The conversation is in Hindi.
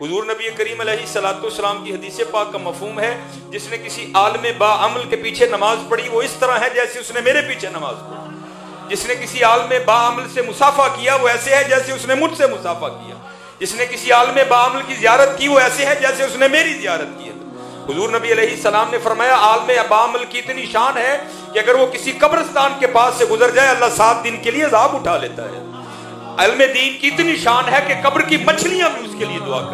हुजूर नबी करीम अलैहिस्सलाम की हदीस पाक का मफहूम है, जिसने किसी आलिम बाअमल के पीछे नमाज पढ़ी वो इस तरह है जैसे उसने मेरे पीछे नमाज पढ़ी। जिसने किसी आलिम बाअमल से मुसाफा किया वो ऐसे है जैसे उसने मुझसे मुसाफा किया। जिसने किसी आलिम बाअमल की ज़ियारत की वो ऐसे है जैसे उसने मेरी ज़ियारत की है। हुजूर नबी अलैहिस्सलाम ने फरमाया आलिम बाअमल की इतनी शान है कि अगर वो किसी कब्रिस्तान के पास से गुजर जाए अल्लाह 7 दिन के लिए अज़ाब उठा लेता है। इल्म दीन की इतनी शान है कि कब्र की मछलियां भी उसके लिए दुआ करती हैं।